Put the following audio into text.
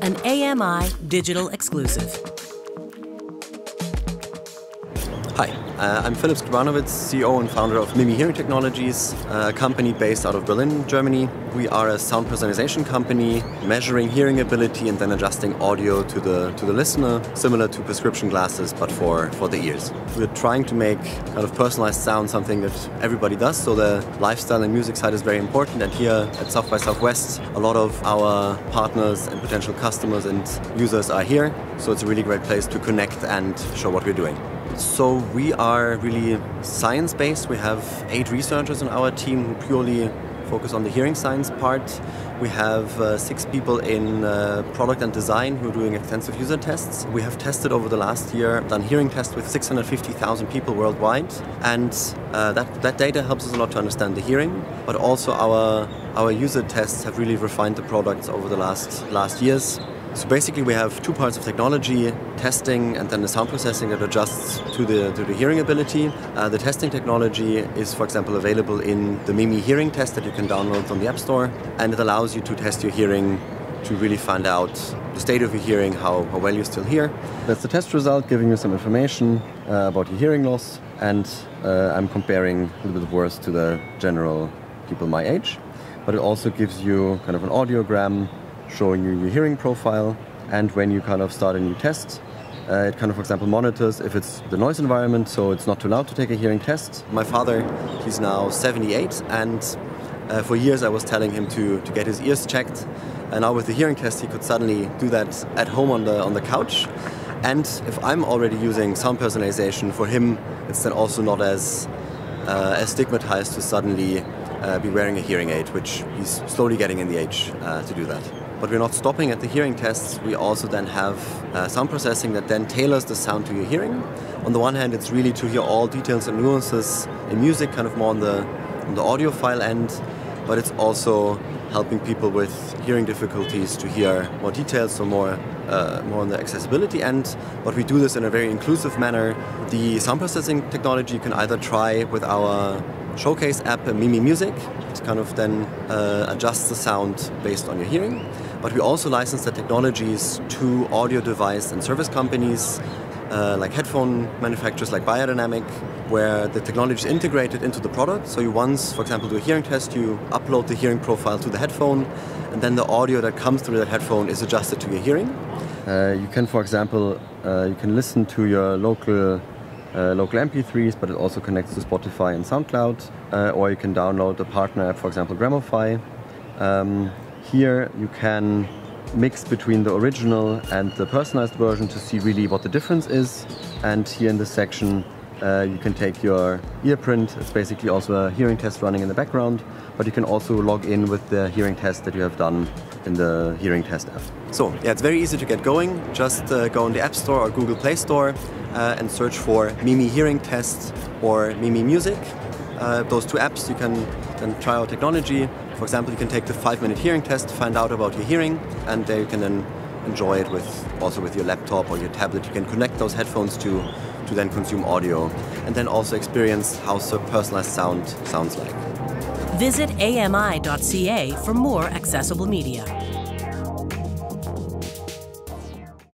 an AMI digital exclusive. Hi, I'm Philipp Skribanowicz, CEO and founder of Mimi Hearing Technologies, a company based out of Berlin, Germany. We are a sound personalization company, measuring hearing ability and then adjusting audio to the listener, similar to prescription glasses, but for the ears. We're trying to make kind of personalized sound something that everybody does, so the lifestyle and music side is very important. And here at South by Southwest, a lot of our partners and potential customers and users are here, so it's a really great place to connect and show what we're doing. So we are really science-based. We have 8 researchers on our team who purely focus on the hearing science part. We have 6 people in product and design who are doing extensive user tests. We have tested over the last year, done hearing tests with 650,000 people worldwide, and that data helps us a lot to understand the hearing, but also our user tests have really refined the products over the last years. So basically we have 2 parts of technology, testing and then the sound processing that adjusts to the hearing ability. The testing technology is, for example, available in the Mimi hearing test that you can download from the App Store, and it allows you to test your hearing to really find out the state of your hearing, how well you still hear. That's the test result, giving you some information about your hearing loss, and I'm comparing a little bit worse to the general people my age. But it also gives you kind of an audiogram showing you your hearing profile, and when you kind of start a new test, it kind of, for example, monitors if it's the noise environment, so it's not too loud to take a hearing test. My father, he's now 78, and for years I was telling him to get his ears checked, and now with the hearing test he could suddenly do that at home on the couch. And if I'm already using sound personalization, for him it's then also not as stigmatized to suddenly be wearing a hearing aid, which he's slowly getting in the age to do that. But we're not stopping at the hearing tests. We also then have sound processing that then tailors the sound to your hearing. On the one hand, it's really to hear all details and nuances in music, kind of more on the audiophile end, but it's also helping people with hearing difficulties to hear more details, so more on the accessibility end. But we do this in a very inclusive manner. The sound processing technology you can either try with our showcase app, Mimi Music. It kind of then adjusts the sound based on your hearing. But we also license the technologies to audio device and service companies like headphone manufacturers like Biodynamic, where the technology is integrated into the product. So you once, for example, do a hearing test, you upload the hearing profile to the headphone, and then the audio that comes through that headphone is adjusted to your hearing. You can, for example, you can listen to your local MP3s, but it also connects to Spotify and SoundCloud, or you can download a partner app, for example, Gramofy. Here you can mix between the original and the personalized version to see really what the difference is. And here in this section you can take your ear print. It's basically also a hearing test running in the background, but you can also log in with the hearing test that you have done in the hearing test app. So yeah, it's very easy to get going. Just go on the App Store or Google Play Store and search for Mimi Hearing Test or Mimi Music. Those 2 apps, you can then try our technology. For example, you can take the 5-minute hearing test, find out about your hearing, and there you can then enjoy it also with your laptop or your tablet. You can connect those headphones to then consume audio, and then also experience how personalized sound sounds like. Visit ami.ca for more accessible media.